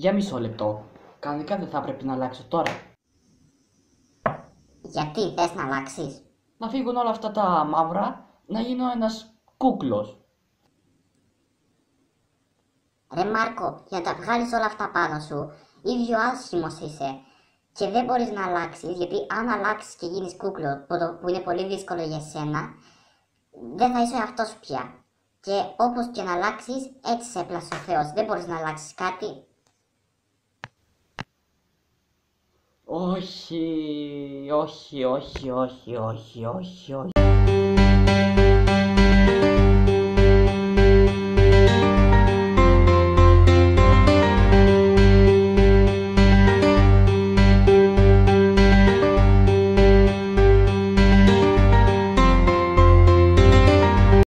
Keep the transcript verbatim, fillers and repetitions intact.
Για μισό λεπτό. Κανονικά δεν θα πρέπει να αλλάξω τώρα. Γιατί θες να αλλάξεις? Να φύγουν όλα αυτά τα μαύρα, να γίνω ένας κούκλος. Ρε Μάρκο, για να τα βγάλεις όλα αυτά πάνω σου, ίδιο άσχημος είσαι. Και δεν μπορείς να αλλάξεις, γιατί αν αλλάξεις και γίνεις κούκλο, που, το, που είναι πολύ δύσκολο για σένα, δεν θα είσαι αυτός σου πια. Και όπως και να αλλάξεις, έτσι σε έπλασε ο Θεός. Δεν μπορείς να αλλάξεις κάτι. Όχι, όχι, όχι, όχι, όχι, όχι, όχι.